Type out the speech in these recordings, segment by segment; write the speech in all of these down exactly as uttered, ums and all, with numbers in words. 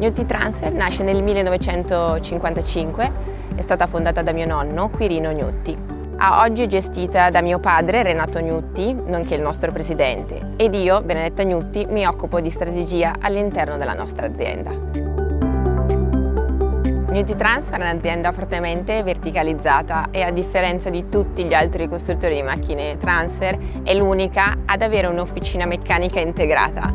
Newti Transfer nasce nel millenovecentocinquantacinque, è stata fondata da mio nonno, Quirino Newti. A oggi è gestita da mio padre, Renato Newti, nonché il nostro presidente, ed io, Benedetta Newti, mi occupo di strategia all'interno della nostra azienda. Newti Transfer è un'azienda fortemente verticalizzata e, a differenza di tutti gli altri costruttori di macchine transfer, è l'unica ad avere un'officina meccanica integrata.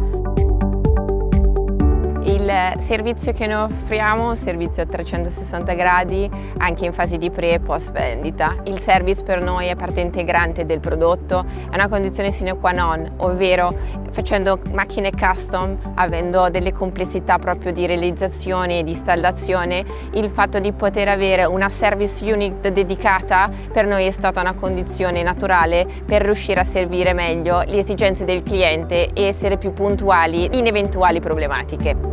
Il servizio che noi offriamo è un servizio a trecentosessanta gradi anche in fase di pre e post vendita. Il service per noi è parte integrante del prodotto, è una condizione sine qua non, ovvero facendo macchine custom, avendo delle complessità proprio di realizzazione e di installazione, il fatto di poter avere una service unit dedicata per noi è stata una condizione naturale per riuscire a servire meglio le esigenze del cliente e essere più puntuali in eventuali problematiche.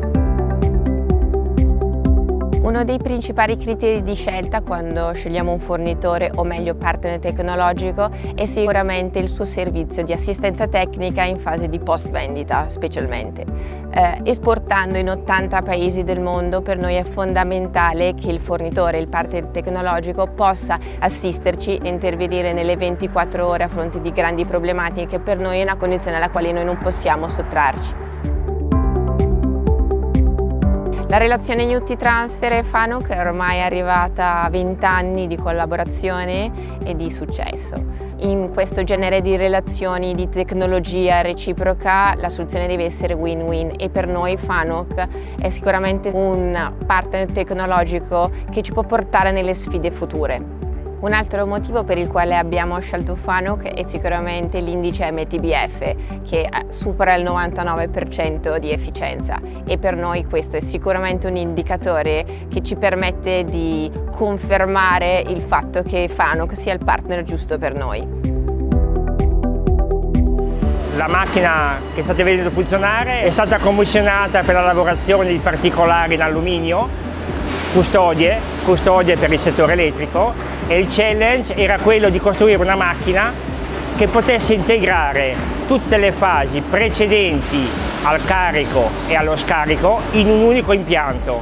Uno dei principali criteri di scelta quando scegliamo un fornitore o meglio partner tecnologico è sicuramente il suo servizio di assistenza tecnica in fase di post vendita specialmente. Eh, esportando in ottanta paesi del mondo per noi è fondamentale che il fornitore, il partner tecnologico possa assisterci e intervenire nelle ventiquattro ore a fronte di grandi problematiche. Per noi è una condizione alla quale noi non possiamo sottrarci. La relazione Newti Transfer e Fanuc è ormai arrivata a venti anni di collaborazione e di successo. In questo genere di relazioni di tecnologia reciproca la soluzione deve essere win-win e per noi Fanuc è sicuramente un partner tecnologico che ci può portare nelle sfide future. Un altro motivo per il quale abbiamo scelto Fanuc è sicuramente l'indice M T B F che supera il novantanove per cento di efficienza e per noi questo è sicuramente un indicatore che ci permette di confermare il fatto che Fanuc sia il partner giusto per noi. La macchina che state vedendo funzionare è stata commissionata per la lavorazione di particolari in alluminio, custodie, custodie per il settore elettrico, e il challenge era quello di costruire una macchina che potesse integrare tutte le fasi precedenti al carico e allo scarico in un unico impianto.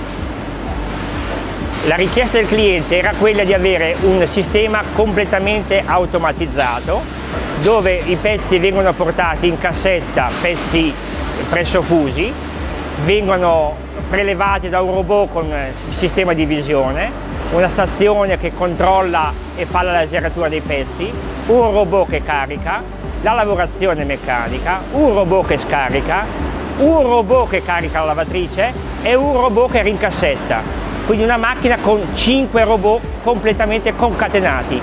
La richiesta del cliente era quella di avere un sistema completamente automatizzato dove i pezzi vengono portati in cassetta, pezzi pressofusi, vengono prelevati da un robot con sistema di visione, una stazione che controlla e fa la laseratura dei pezzi, un robot che carica, la lavorazione meccanica, un robot che scarica, un robot che carica la lavatrice e un robot che rincassetta. Quindi una macchina con cinque robot completamente concatenati.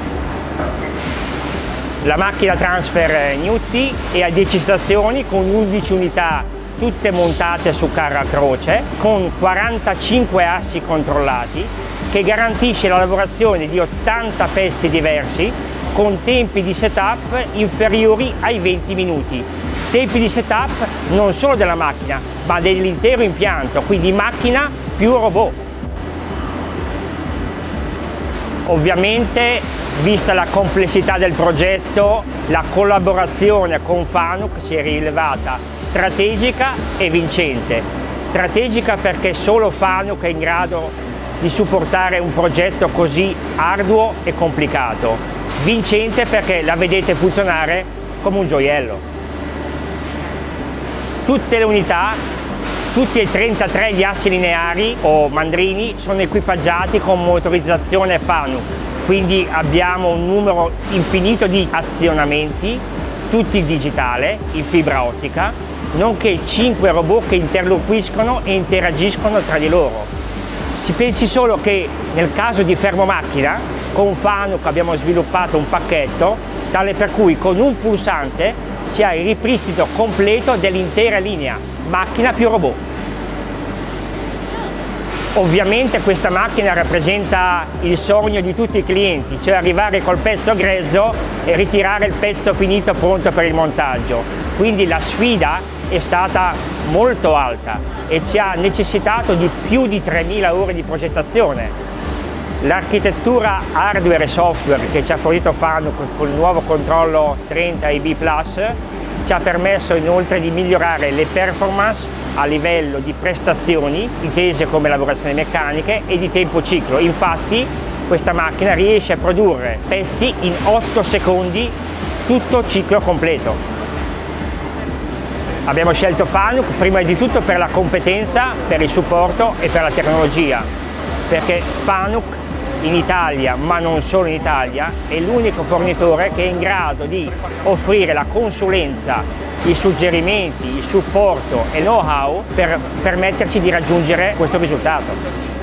La macchina Transfer Newti è a dieci stazioni con undici unità tutte montate su carro a croce con quarantacinque assi controllati che garantisce la lavorazione di ottanta pezzi diversi con tempi di setup inferiori ai venti minuti. Tempi di setup non solo della macchina ma dell'intero impianto, quindi macchina più robot. Ovviamente, vista la complessità del progetto, la collaborazione con Fanuc si è rilevata strategica e vincente. Strategica perché solo Fanuc è in grado di supportare un progetto così arduo e complicato. Vincente perché la vedete funzionare come un gioiello. Tutte le unità, tutti e trentatré gli assi lineari o mandrini sono equipaggiati con motorizzazione Fanuc, quindi abbiamo un numero infinito di azionamenti, tutti in digitale, in fibra ottica, nonché cinque robot che interloquiscono e interagiscono tra di loro. Si pensi solo che nel caso di fermo macchina, con Fanuc abbiamo sviluppato un pacchetto tale per cui con un pulsante si ha il ripristino completo dell'intera linea, macchina più robot. Ovviamente questa macchina rappresenta il sogno di tutti i clienti, cioè arrivare col pezzo grezzo e ritirare il pezzo finito pronto per il montaggio. Quindi la sfida è stata molto alta e ci ha necessitato di più di tremila ore di progettazione. L'architettura hardware e software che ci ha fornito Fanuc con il nuovo controllo trenta I B plus ci ha permesso inoltre di migliorare le performance a livello di prestazioni, intese come lavorazioni meccaniche, e di tempo ciclo. Infatti questa macchina riesce a produrre pezzi in otto secondi, tutto ciclo completo. Abbiamo scelto Fanuc prima di tutto per la competenza, per il supporto e per la tecnologia, perché Fanuc in Italia, ma non solo in Italia, è l'unico fornitore che è in grado di offrire la consulenza, i suggerimenti, il supporto e know-how per permetterci di raggiungere questo risultato.